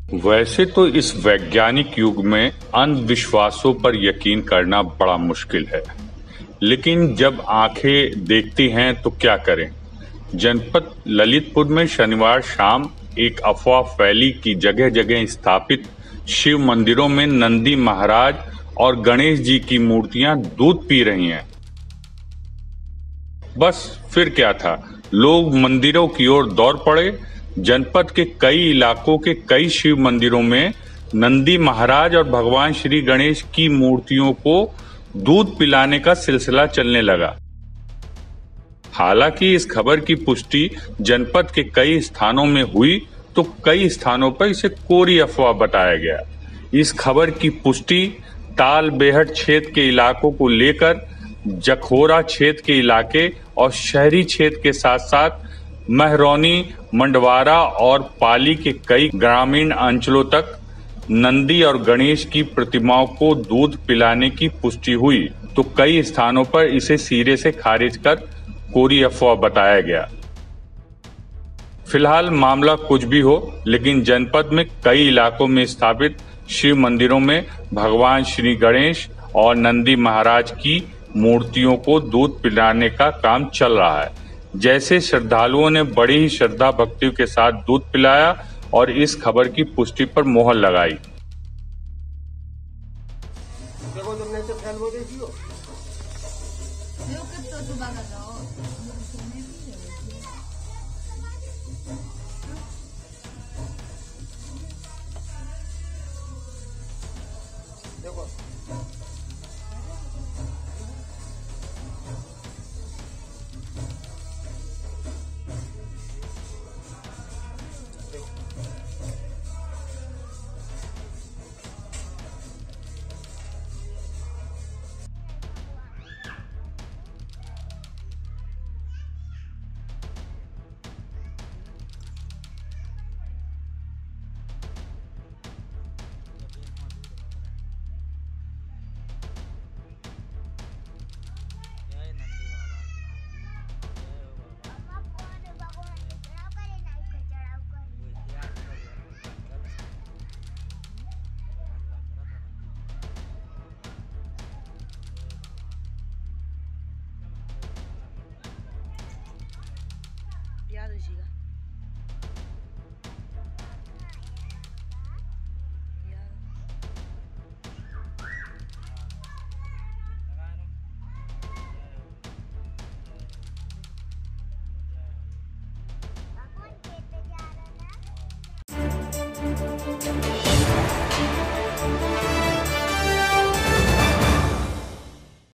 वैसे तो इस वैज्ञानिक युग में अंधविश्वासों पर यकीन करना बड़ा मुश्किल है, लेकिन जब आंखें देखती हैं तो क्या करें। जनपद ललितपुर में शनिवार शाम एक अफवाह फैली कि जगह जगह स्थापित शिव मंदिरों में नंदी महाराज और गणेश जी की मूर्तियां दूध पी रही हैं। बस फिर क्या था, लोग मंदिरों की ओर दौड़ पड़े। जनपद के कई इलाकों के कई शिव मंदिरों में नंदी महाराज और भगवान श्री गणेश की मूर्तियों को दूध पिलाने का सिलसिला चलने लगा। हालांकि इस खबर की पुष्टि जनपद के कई स्थानों में हुई तो कई स्थानों पर इसे कोरी अफवाह बताया गया। इस खबर की पुष्टि ताल बेहट क्षेत्र के इलाकों को लेकर जखोरा क्षेत्र के इलाके और शहरी क्षेत्र के साथ साथ महरौनी, मंडवारा और पाली के कई ग्रामीण अंचलों तक नंदी और गणेश की प्रतिमाओं को दूध पिलाने की पुष्टि हुई तो कई स्थानों पर इसे सिरे से खारिज कर कोरी अफवाह बताया गया। फिलहाल मामला कुछ भी हो, लेकिन जनपद में कई इलाकों में स्थापित शिव मंदिरों में भगवान श्री गणेश और नंदी महाराज की मूर्तियों को दूध पिलाने का काम चल रहा है। जैसे श्रद्धालुओं ने बड़ी ही श्रद्धा भक्ति के साथ दूध पिलाया और इस खबर की पुष्टि पर मोहर लगाई।